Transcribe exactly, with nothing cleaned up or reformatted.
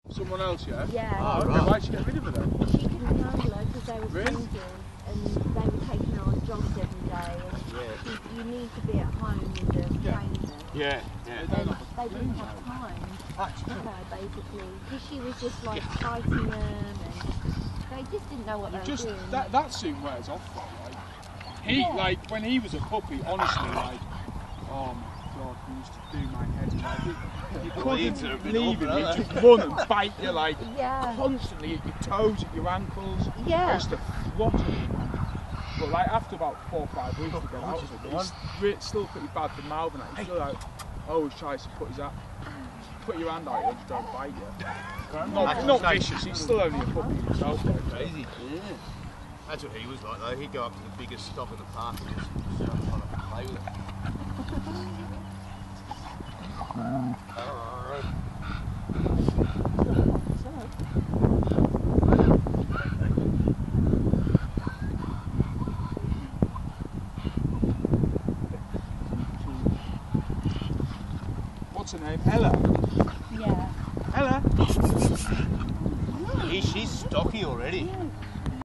Someone else, yeah? Yeah. Oh, okay. Why'd she get rid of her then? She couldn't handle her because they were Really? strangers and they were taking her on jobs every day. And Yeah. she, you need to be at home with the Yeah. trainer. Yeah, yeah. And they didn't have time for her basically because she was just like fighting them and they just didn't know what You they just were doing. that that soon wears off though. Like he Yeah. like when he was a puppy, honestly, like oh my god, he used to do my head in. Like, you, you couldn't leave him, he'd just run and bite you like Yeah. constantly at your toes, at your ankles. Yeah. I used to throttle him. But like after about four or five weeks to get out of it, it's re- still pretty bad for mouthing at. He's still like always tries to put his hand, put your hand out and just don't bite you. Not, not vicious, he's still only a puppy himself. Like, Crazy. Yeah. That's what he was like though. He'd go up to the biggest dog in the park and just start trying to play with it. What's her name? Ella? Yeah. Ella? He, she's stocky already. Yeah.